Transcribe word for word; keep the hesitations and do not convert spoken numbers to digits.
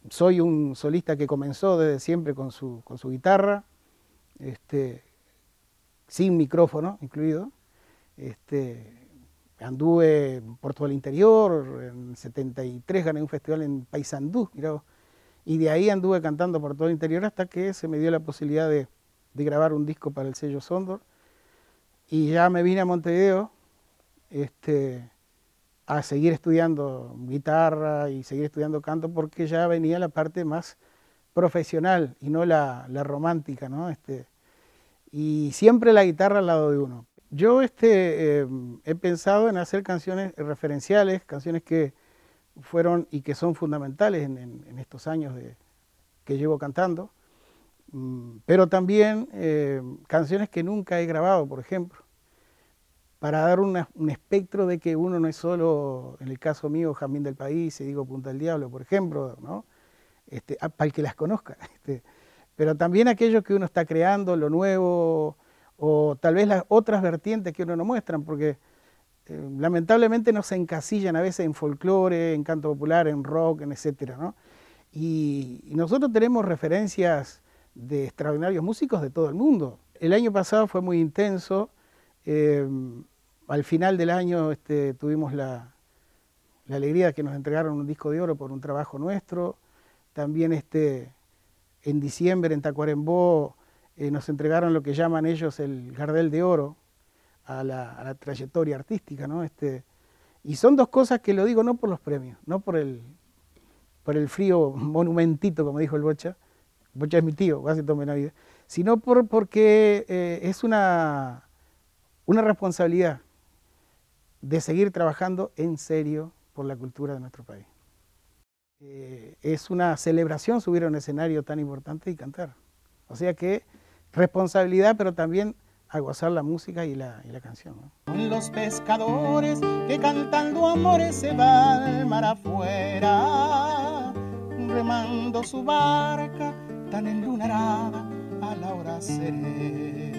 soy un solista que comenzó desde siempre con su, con su guitarra, este, sin micrófono incluido. Este, anduve por todo el interior, en setenta y tres gané un festival en Paysandú, mirá vos, y de ahí anduve cantando por todo el interior hasta que se me dio la posibilidad de, de grabar un disco para el sello Sondor, y ya me vine a Montevideo este, a seguir estudiando guitarra y seguir estudiando canto, porque ya venía la parte más profesional y no la, la romántica, ¿no? Este, y siempre la guitarra al lado de uno. Yo este, eh, he pensado en hacer canciones referenciales, canciones que fueron y que son fundamentales en, en, en estos años de, que llevo cantando, mm, pero también eh, canciones que nunca he grabado, por ejemplo, para dar una, un espectro de que uno no es solo, en el caso mío, Jazmín del País, y digo Punta del Diablo, por ejemplo, ¿no? Este, para el que las conozca, este, pero también aquello que uno está creando, lo nuevo, o tal vez las otras vertientes que uno no muestran, porque eh, lamentablemente no se encasillan a veces en folclore, en canto popular, en rock, en etcétera, ¿no? Y, y nosotros tenemos referencias de extraordinarios músicos de todo el mundo. El año pasado fue muy intenso, eh, al final del año este, tuvimos la, la alegría de que nos entregaron un disco de oro por un trabajo nuestro. También este, en diciembre en Tacuarembó eh, nos entregaron lo que llaman ellos el Gardel de Oro a la, a la trayectoria artística, ¿no? Este, y son dos cosas que lo digo no por los premios, no por el, por el frío monumentito, como dijo el Bocha, Bocha es mi tío, casi toda la vida, sino por, porque eh, es una, una responsabilidad de seguir trabajando en serio por la cultura de nuestro país. Eh, es una celebración subir a un escenario tan importante y cantar. O sea que responsabilidad, pero también a gozar la música y la, y la canción, ¿no? Los pescadores que cantando amores se van al mar afuera, remando su barca tan enlunarada a la hora serena.